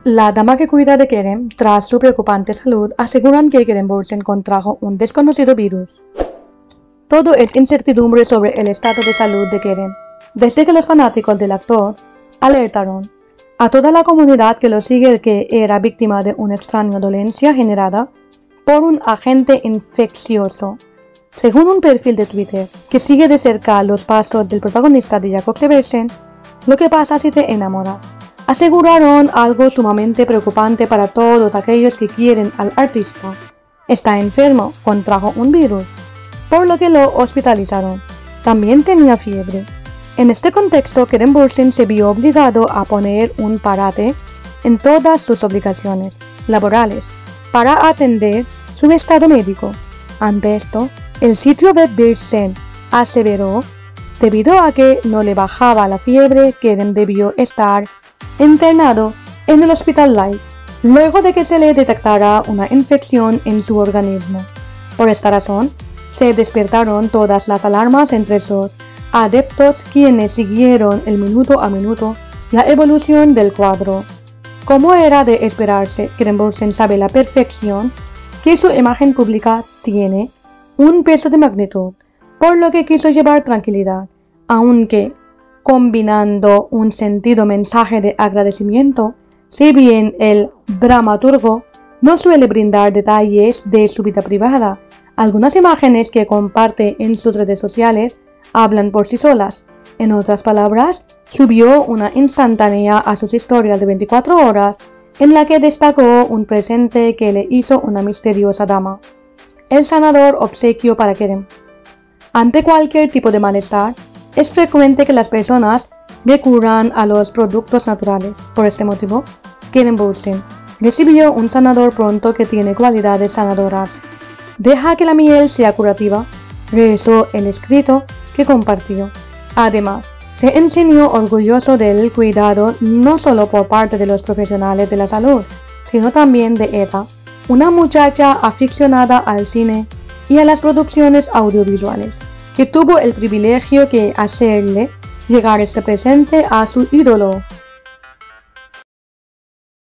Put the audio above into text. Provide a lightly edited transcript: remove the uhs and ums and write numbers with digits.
La dama que cuida de Kerem, tras su preocupante salud, aseguran que Kerem Bürsin contrajo un desconocido virus. Todo es incertidumbre sobre el estado de salud de Kerem, desde que los fanáticos del actor alertaron a toda la comunidad que lo sigue que era víctima de una extraña dolencia generada por un agente infeccioso. Según un perfil de Twitter que sigue de cerca los pasos del protagonista de Jacob Seversen, lo que pasa si te enamoras, aseguraron algo sumamente preocupante para todos aquellos que quieren al artista. Está enfermo, contrajo un virus, por lo que lo hospitalizaron. También tenía fiebre. En este contexto, Kerem Bürsin se vio obligado a poner un parate en todas sus obligaciones laborales para atender su estado médico. Ante esto, el sitio web Bürsin aseveró, debido a que no le bajaba la fiebre, Kerem debió estar internado en el Hospital Light, luego de que se le detectara una infección en su organismo. Por esta razón, se despertaron todas las alarmas entre sus adeptos, quienes siguieron el minuto a minuto la evolución del cuadro. Como era de esperarse, Kerem Bürsin sabe a la perfección que su imagen pública tiene un peso de magnitud, por lo que quiso llevar tranquilidad, aunque combinando un sentido mensaje de agradecimiento. Si bien el dramaturgo no suele brindar detalles de su vida privada, algunas imágenes que comparte en sus redes sociales hablan por sí solas. En otras palabras, subió una instantánea a sus historias de 24 horas en la que destacó un presente que le hizo una misteriosa dama, el sanador obsequio para Kerem. Ante cualquier tipo de malestar, es frecuente que las personas recurran a los productos naturales. Por este motivo, Kerem Bürsin recibió un sanador pronto que tiene cualidades sanadoras. Deja que la miel sea curativa, rezó el escrito que compartió. Además, se enseñó orgulloso del cuidado no solo por parte de los profesionales de la salud, sino también de Eva, una muchacha aficionada al cine y a las producciones audiovisuales, que tuvo el privilegio de hacerle llegar este presente a su ídolo.